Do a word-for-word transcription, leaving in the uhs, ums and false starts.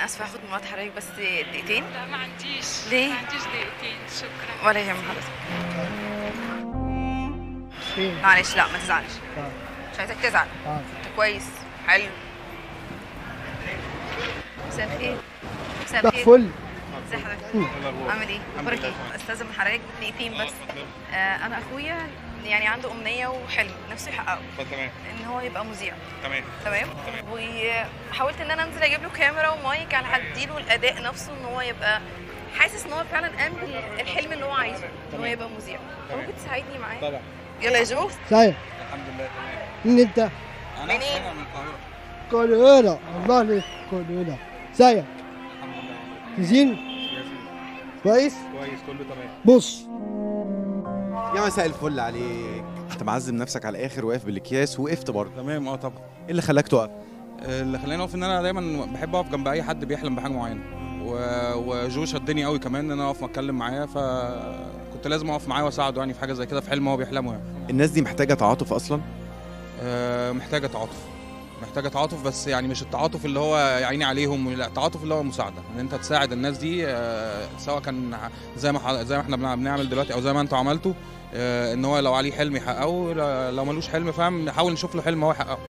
انا اسفه هاخد من وقت حضرتك بس دقيقتين. لا ما عنديش. ليه؟ ما عنديش دقيقتين، شكرا. ولا يهم حضرتك. معلش لا ما تزعلش. مش عايزك تزعل. انت كويس حلو. مساء الخير. مساء الخير. فل. ازي حضرتك؟ عامل ايه؟ اخبارك ايه؟ استاذن من حضرتك دقيقتين بس. آه انا اخويا يعني عنده امنيه وحلم نفسه يحققه. تمام. ان هو يبقى مذيع. تمام. تمام؟ وحاولت ان انا انزل اجيب له كاميرا ومايك على هديله الاداء نفسه ان هو يبقى حاسس ان هو فعلا قام بالحلم اللي هو عايزه ان هو يبقى مذيع. ممكن تساعدني معاه؟ طبعا. يلا يا جو. سايق. الحمد لله تمام. مين انت؟ انا منين؟ هنا من القاهره. القاهرة. والله القاهرة. سايق. الحمد لله. تزين؟ كويس. كويس؟ كويس كله تمام. بص. يا مساء الفل عليك. انت معزم نفسك على الاخر، واقف بالاكياس، وقفت برضه. تمام اه طبعا. ايه اللي خلاك تقف؟ اللي خلاني اقف ان انا دايما بحب اقف جنب اي حد بيحلم بحاجه معينه، و- وجو شدني قوي كمان ان انا اقف اتكلم معاه، فكنت لازم اقف معاه واساعده يعني في حاجه زي كده، في حلم هو بيحلمه يعني. الناس دي محتاجه تعاطف اصلا. آه، محتاجه تعاطف. محتاجه تعاطف، بس يعني مش التعاطف اللي هو يا عيني عليهم، لا التعاطف اللي هو مساعده، ان انت تساعد الناس دي، آه، سواء كان زي ما ح- زي ما احنا بنع- بنعمل دلوقتي او زي ما انتوا عملتوا، آه، ان هو لو عليه حلم يحققه، لو ملوش حلم فاهم نحاول نشوف له حلم هو يحققه.